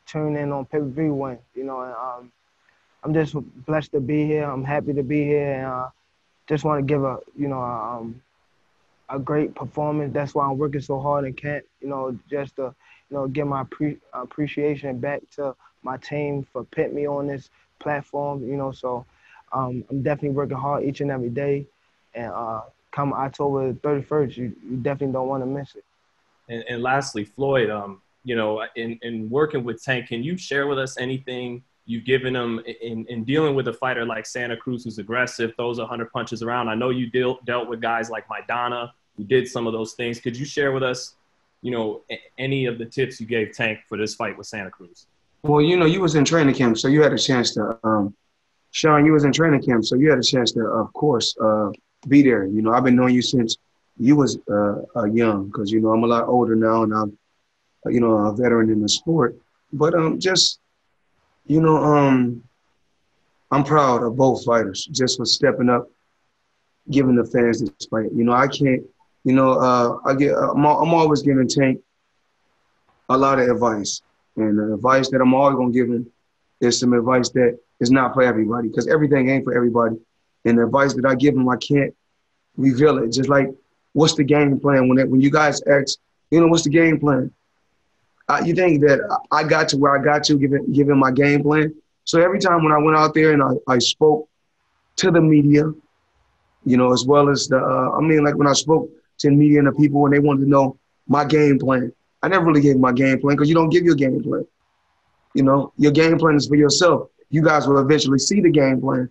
tune in on pay-per-view when, and I'm just blessed to be here. I'm happy to be here, and just want to give a great performance. That's why I'm working so hard in camp, just to, give my appreciation back to my team for putting me on this platform, so I'm definitely working hard each and every day. And come October 31st, you definitely don't want to miss it. And lastly, Floyd, in working with Tank, can you share with us anything you've given him in dealing with a fighter like Santa Cruz, who's aggressive, throws 100 punches around? I know you dealt with guys like Maidana, who did some of those things. Could you share with us, any of the tips you gave Tank for this fight with Santa Cruz? Well, you was in training camp, so you had a chance to, Sean, you was in training camp, so you had a chance to, of course, be there. I've been knowing you since you was young, because, I'm a lot older now, and I'm, a veteran in the sport. But I'm proud of both fighters just for stepping up, giving the fans this fight. I can't, I'm always giving Tank a lot of advice. And the advice that I'm always going to give him is some advice that is not for everybody, because everything ain't for everybody. And the advice that I give him, I can't reveal it. Just like, what's the game plan? When you guys ask, what's the game plan? You think that I got to where I got to, given my game plan. So every time when I went out there and I spoke to the media, as well as like when I spoke to the media and the people when they wanted to know my game plan, I never really gave my game plan, because you don't give your game plan. Your game plan is for yourself. You guys will eventually see the game plan.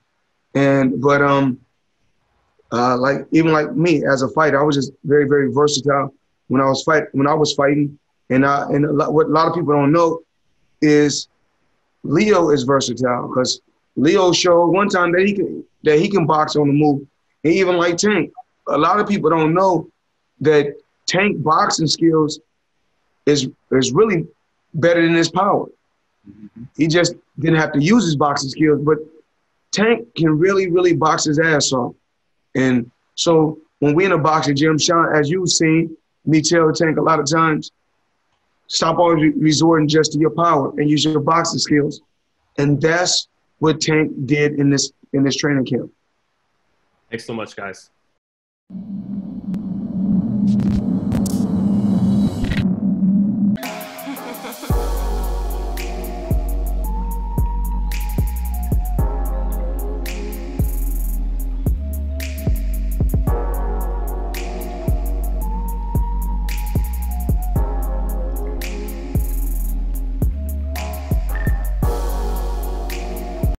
Even like me as a fighter, I was just very, very versatile when I was fighting. And what a lot of people don't know is Leo is versatile, because Leo showed one time that he can box on the move. And even like Tank, a lot of people don't know that Tank boxing skills is really better than his power. He just didn't have to use his boxing skills, but Tank can really, really box his ass off. And so when we in a boxing gym, Sean, as you've seen me tell Tank a lot of times, stop always resorting just to your power and use your boxing skills. And that's what Tank did in this training camp. Thanks so much, guys.